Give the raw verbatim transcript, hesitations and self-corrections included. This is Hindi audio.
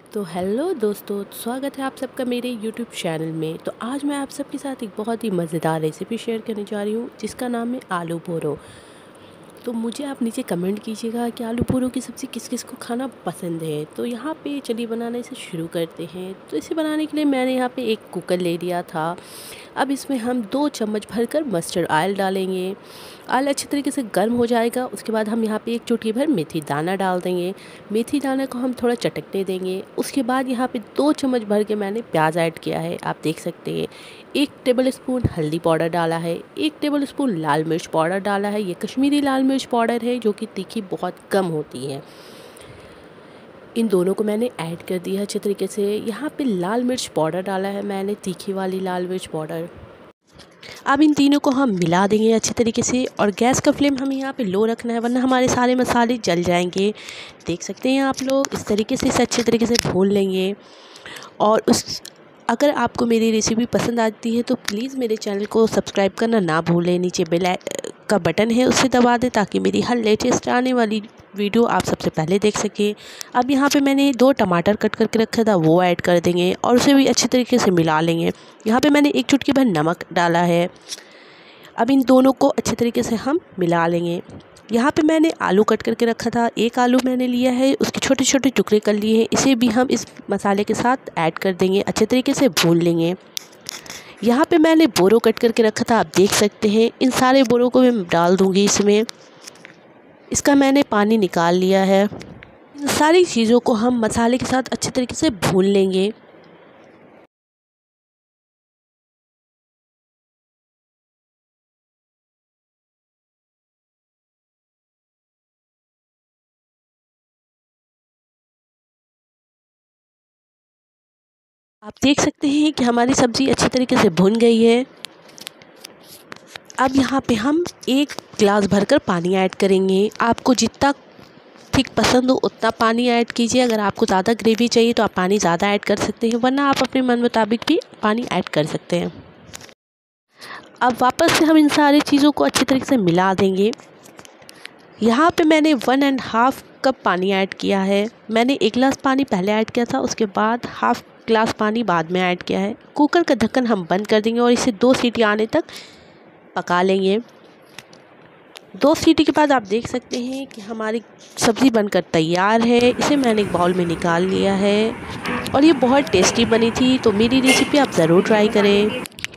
तो हेलो दोस्तों, स्वागत है आप सबका मेरे यूट्यूब चैनल में। तो आज मैं आप सबके साथ एक बहुत ही मज़ेदार रेसिपी शेयर करने जा रही हूँ जिसका नाम है आलू पोरो। तो मुझे आप नीचे कमेंट कीजिएगा कि आलू पोरो की सब्ज़ी किस किस को खाना पसंद है। तो यहाँ पे चलिए बनाना इसे शुरू करते हैं। तो इसे बनाने के लिए मैंने यहाँ पे एक कुकर ले लिया था। अब इसमें हम दो चम्मच भरकर मस्टर्ड ऑयल डालेंगे। ऑयल अच्छी तरीके से गर्म हो जाएगा, उसके बाद हम यहाँ पे एक चुटकी भर मेथी दाना डाल देंगे। मेथी दाना को हम थोड़ा चटकने देंगे। उसके बाद यहाँ पे दो चम्मच भर के मैंने प्याज ऐड किया है, आप देख सकते हैं। एक टेबल स्पून हल्दी पाउडर डाला है, एक टेबल स्पून लाल मिर्च पाउडर डाला है। ये कश्मीरी लाल मिर्च पाउडर है जो कि तीखी बहुत कम होती है। इन दोनों को मैंने ऐड कर दिया अच्छे तरीके से। यहाँ पे लाल मिर्च पाउडर डाला है मैंने, तीखी वाली लाल मिर्च पाउडर। अब इन तीनों को हम मिला देंगे अच्छे तरीके से और गैस का फ्लेम हमें यहाँ पे लो रखना है, वरना हमारे सारे मसाले जल जाएंगे। देख सकते हैं आप लोग, इस तरीके से इसे अच्छे तरीके से भून लेंगे। और उस अगर आपको मेरी रेसिपी पसंद आती है तो प्लीज़ मेरे चैनल को सब्सक्राइब करना ना भूलें। नीचे बेल का बटन है उसे दबा दें ताकि मेरी हर लेटेस्ट आने वाली वीडियो आप सबसे पहले देख सकें। अब यहाँ पे मैंने दो टमाटर कट करके रखा था, वो ऐड कर देंगे और उसे भी अच्छे तरीके से मिला लेंगे। यहाँ पे मैंने एक चुटकी भर नमक डाला है। अब इन दोनों को अच्छे तरीके से हम मिला लेंगे। यहाँ पे मैंने आलू कट करके रखा था, एक आलू मैंने लिया है, उसके छोटे छोटे टुकड़े कर लिए हैं। इसे भी हम इस मसाले के साथ ऐड कर देंगे, अच्छे तरीके से भून लेंगे। यहाँ पे मैंने बोरो कट करके रखा था, आप देख सकते हैं। इन सारे बोरों को मैं डाल दूँगी इसमें। इसका मैंने पानी निकाल लिया है। इन सारी चीज़ों को हम मसाले के साथ अच्छे तरीके से भून लेंगे। आप देख सकते हैं कि हमारी सब्ज़ी अच्छी तरीके से भुन गई है। अब यहाँ पे हम एक गिलास भरकर पानी ऐड करेंगे। आपको जितना थिक पसंद हो उतना पानी ऐड कीजिए। अगर आपको ज़्यादा ग्रेवी चाहिए तो आप पानी ज़्यादा ऐड कर सकते हैं, वरना आप अपने मन मुताबिक भी पानी ऐड कर सकते हैं। अब वापस से हम इन सारी चीज़ों को अच्छी तरीके से मिला देंगे। यहाँ पे मैंने वन एंड हाफ़ कप पानी ऐड किया है। मैंने एक गिलास पानी पहले ऐड किया था, उसके बाद हाफ़ ग्लास पानी बाद में ऐड किया है। कुकर का ढक्कन हम बंद कर देंगे और इसे दो सीटी आने तक पका लेंगे। दो सीटी के बाद आप देख सकते हैं कि हमारी सब्ज़ी बनकर तैयार है। इसे मैंने एक बाउल में निकाल लिया है और ये बहुत टेस्टी बनी थी। तो मेरी रेसिपी आप ज़रूर ट्राई करें।